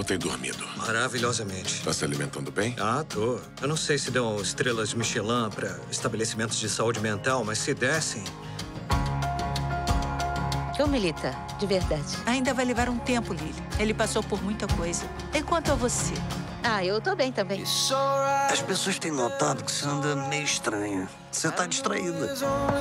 tem dormido? Maravilhosamente. Tá se alimentando bem? Ah, tô. Eu não sei se dão estrelas Michelin para estabelecimentos de saúde mental, mas se dessem... Ô, Melita, de verdade. Ainda vai levar um tempo, Lily. Ele passou por muita coisa. E quanto a você? Ah, eu tô bem também. As pessoas têm notado que você anda meio estranha. Você tá distraída.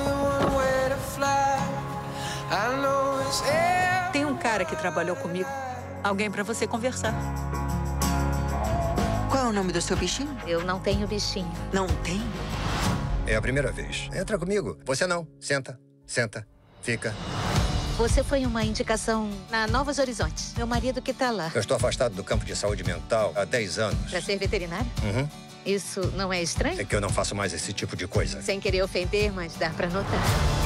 Tem um cara que trabalhou comigo. Alguém pra você conversar. Qual é o nome do seu bichinho? Eu não tenho bichinho. Não tem? É a primeira vez. Entra comigo. Você não. Senta. Senta. Fica. Você foi uma indicação na Novos Horizontes. Meu marido que tá lá. Eu estou afastado do campo de saúde mental há 10 anos. Pra ser veterinário? Uhum. Isso não é estranho? É que eu não faço mais esse tipo de coisa. Sem querer ofender, mas dá pra notar.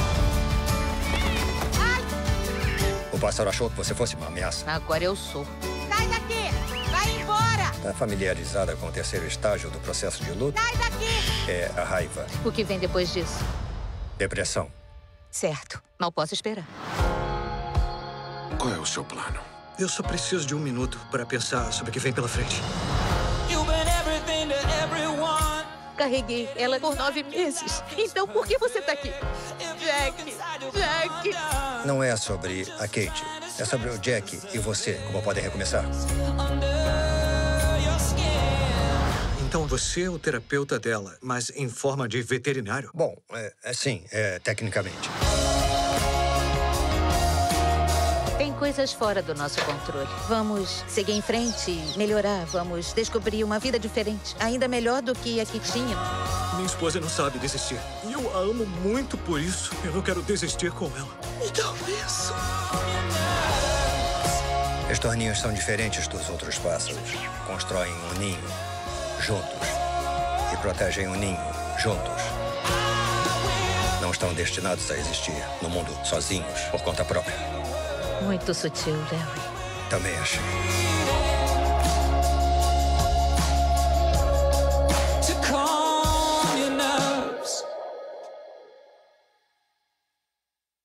O pássaro achou que você fosse uma ameaça. Agora eu sou. Sai daqui! Vai embora! Está familiarizada com o terceiro estágio do processo de luto? Sai daqui! É a raiva. O que vem depois disso? Depressão. Certo. Mal posso esperar. Qual é o seu plano? Eu só preciso de um minuto para pensar sobre o que vem pela frente. Carreguei ela por 9 meses. Então por que você tá aqui? Jack! Jack! Não é sobre a Kate. É sobre o Jack e você, como podem recomeçar. Então você é o terapeuta dela, mas em forma de veterinário? Bom, sim, tecnicamente. Tem coisas fora do nosso controle. Vamos seguir em frente e melhorar. Vamos descobrir uma vida diferente. Ainda melhor do que a que tínhamos. Minha esposa não sabe desistir. E eu a amo muito por isso. Eu não quero desistir com ela. Então isso. Estorninhos são diferentes dos outros pássaros. Constroem um ninho juntos e protegem um ninho juntos. Não estão destinados a existir no mundo sozinhos, por conta própria. Muito sutil, Larry. Também achei.